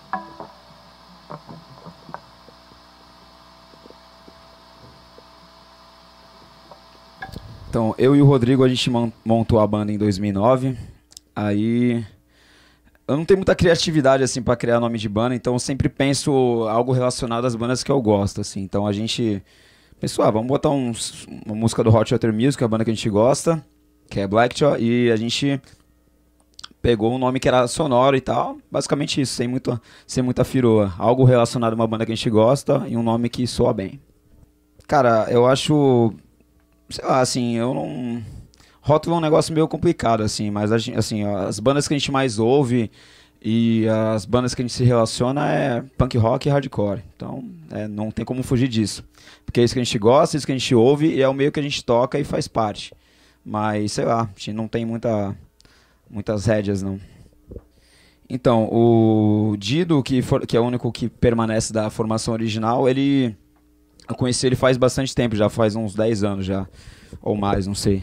Então, eu e o Rodrigo, a gente montou a banda em 2009. Aí, eu não tenho muita criatividade, assim, pra criar nome de banda, então eu sempre penso algo relacionado às bandas que eu gosto, assim. Então a gente pensou, vamos botar uma música do Hot Water Music, a banda que a gente gosta, que é Blackjaw, e a gente pegou um nome que era sonoro e tal. Basicamente isso, sem muita firoa. Algo relacionado a uma banda que a gente gosta e um nome que soa bem. Cara, eu acho, sei lá, assim, eu não. Rótulo é um negócio meio complicado, assim, mas assim, as bandas que a gente mais ouve e as bandas que a gente se relaciona é punk rock e hardcore. Então, não tem como fugir disso. Porque é isso que a gente gosta, é isso que a gente ouve e é o meio que a gente toca e faz parte. Mas, sei lá, a gente não tem muitas rédeas, não. Então, o Dido, que é o único que permanece da formação original, eu conheci ele faz bastante tempo, já faz uns 10 anos já, ou mais, não sei.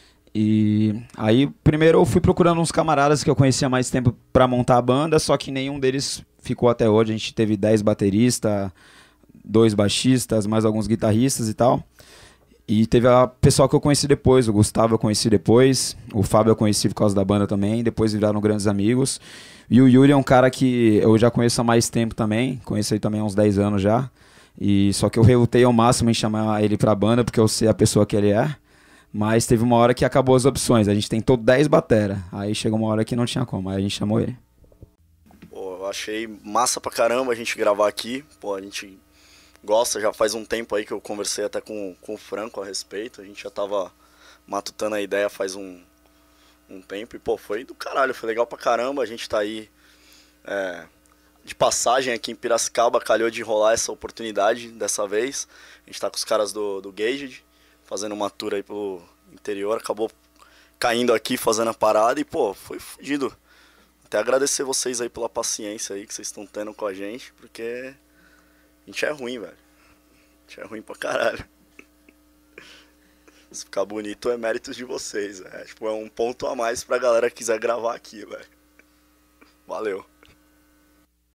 E aí, primeiro eu fui procurando uns camaradas que eu conhecia há mais tempo pra montar a banda, só que nenhum deles ficou até hoje. A gente teve 10 bateristas, 2 baixistas, mais alguns guitarristas e tal. E teve a pessoal que eu conheci depois, o Gustavo eu conheci depois, o Fábio eu conheci por causa da banda também, depois viraram grandes amigos. E o Yuri é um cara que eu já conheço há mais tempo também, conheço ele também há uns 10 anos já. E só que eu relutei ao máximo em chamar ele pra banda, porque eu sei a pessoa que ele é. Mas teve uma hora que acabou as opções. A gente tentou 10 batera. Aí chegou uma hora que não tinha como. Aí a gente chamou ele. Pô, eu achei massa pra caramba a gente gravar aqui. Pô, a gente gosta, já faz um tempo aí que eu conversei até com o Franco a respeito. A gente já tava matutando a ideia faz um tempo. E, pô, foi do caralho, foi legal pra caramba. A gente tá aí de passagem aqui em Piracicaba, calhou de rolar essa oportunidade dessa vez. A gente tá com os caras do Gaged, fazendo uma tour aí pelo interior. Acabou caindo aqui, fazendo a parada e, pô, foi fudido. Até agradecer vocês aí pela paciência aí que vocês estão tendo com a gente, porque a gente é ruim, velho. A gente é ruim pra caralho. Se ficar bonito é méritos de vocês, tipo, é um ponto a mais pra galera que quiser gravar aqui, velho. Valeu.